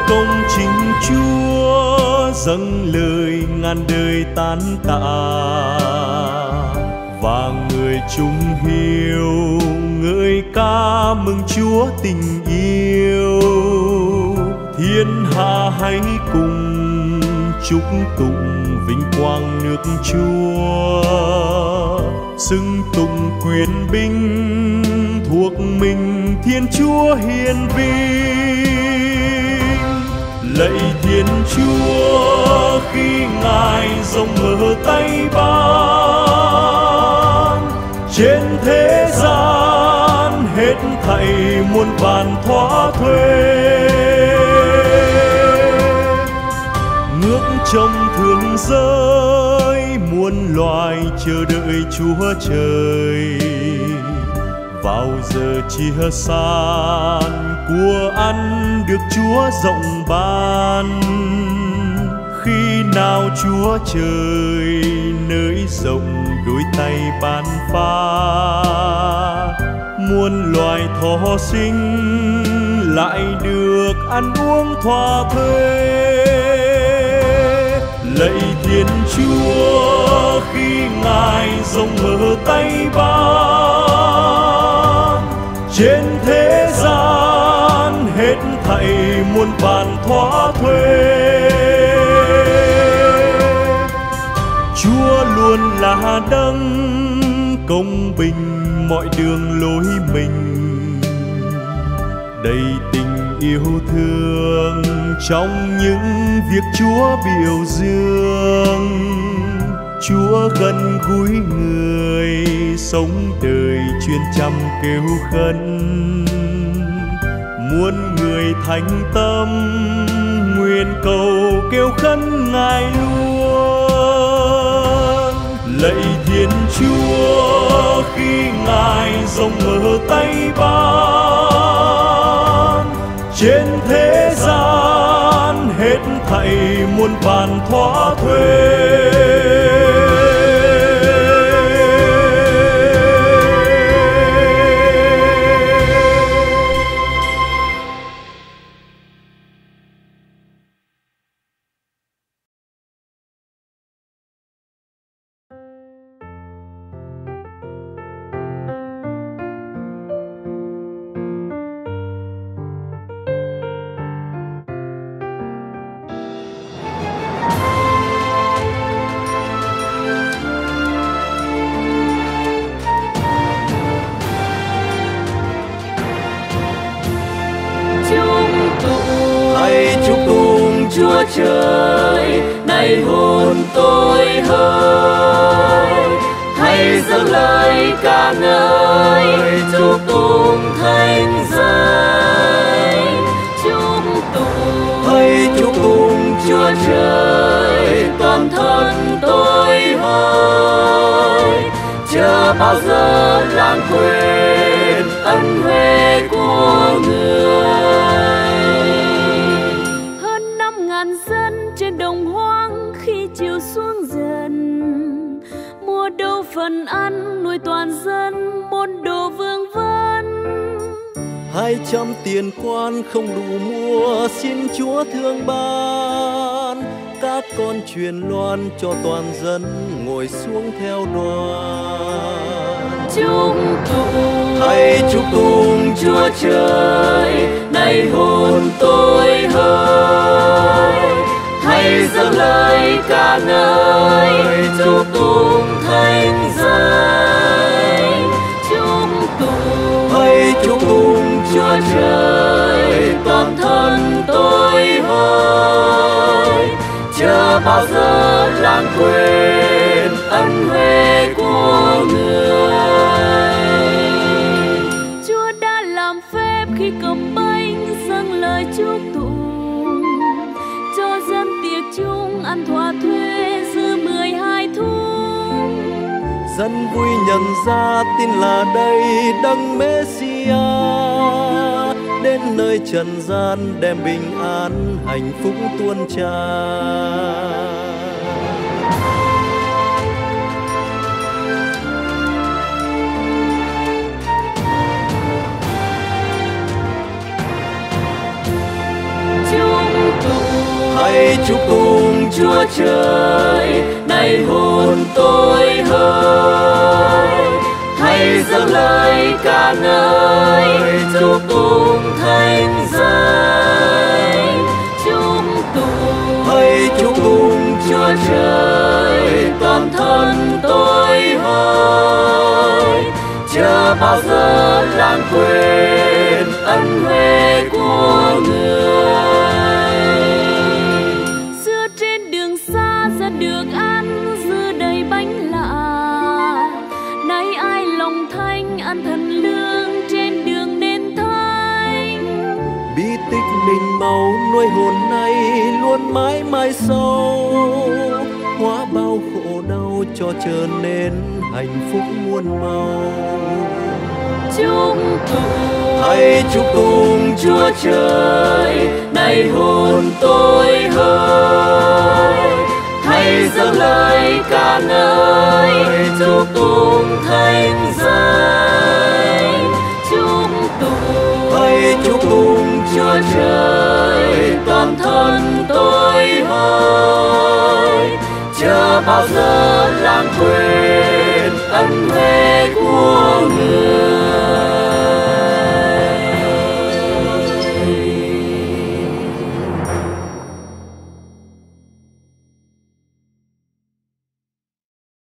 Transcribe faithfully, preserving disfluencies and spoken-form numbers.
công chính Chúa, dâng lời ngàn đời tán tạ. Và người chung hiếu ngợi ca mừng Chúa tình yêu. Thiên hạ hãy cùng chúc tụng vinh quang nước Chúa, xưng tụng quyền binh thuộc mình Thiên Chúa hiền vinh. Lạy Thiên Chúa khi Ngài rộng mở tay ban, trên thế gian hết thảy muôn vàn thỏa thuê. Ngước trông thương giới muôn loài chờ đợi Chúa trời. Vào giờ chia san của ăn được Chúa rộng ban. Khi nào Chúa trời nới rộng đôi tay ban phát, muôn loài thọ sinh lại được ăn uống thỏa thuê. Lạy Thiên Chúa khi Ngài rộng mở tay ban, trên thế gian hết thảy muôn vàn thỏa thuê. Chúa luôn là đấng công bình mọi đường lối mình, đầy tình yêu thương trong những việc Chúa biểu dương. Chúa gần gũi người sống đời chuyên chăm kêu khấn. Muôn người thành tâm nguyện cầu kêu khấn Ngài luôn. Lạy Thiên Chúa khi Ngài rộng mở tay ban, trên thế gian hết thảy muôn vàn thỏa thuê. Chúa trời này hồn tôi hơi, hãy dâng lời ca ngợi chúc tụng thánh danh. Chúc tụng, hãy chúc tụng Chúa trời, toàn thân tôi hơi, chưa bao giờ lãng quên ân huệ của người. Phần ăn nuôi toàn dân môn đồ vương vấn. Hai trăm tiền quan không đủ mua, xin Chúa thương ban. Các con truyền loan cho toàn dân ngồi xuống theo đoàn. Chúc tụng, hãy chúc tụng Chúa trời này hồn tôi hơi, hãy dâng lời ca ngợi chúc tụng thánh danh. Chúc tụng, hãy chúc tụng Chúa trời, toàn thân tôi hơi, chưa bao giờ lãng quên ân huệ của người. Chúa đã làm phép khi cầm bánh dâng lời chúc tụng, cho dân tiệc chung ăn thỏa thuê dư mười hai thúng. Dân vui nhận ra tin là đây đấng Messiah đến nơi trần gian đem bình an hạnh phúc tuôn tràn. Chúng hãy chúc tụng Chúa Trời, này hồn tôi hỡi. Hãy dâng lời ca ngợi, chúc tụng thánh danh. Chúc tụng, hãy chúc tụng Chúa Trời, toàn thân tôi hỡi. chưa bao giờ lãng quên ân huệ của người. Xưa trên đường xa ra được ăn dưa đầy bánh lạ, nay ai lòng thanh ăn thần lương trên đường nên thanh. Bi tích mình màu nuôi hồn này luôn mãi mãi sâu, hóa bao khổ đau cho trở nên hạnh phúc muôn màu. Chúc tụng, hãy chúc tụng Chúa Trời, này hồn tôi hỡi. Hãy dâng lời ca ngợi, chúc tụng thánh danh. chúc tụng, hãy chúc tụng Chúa Trời,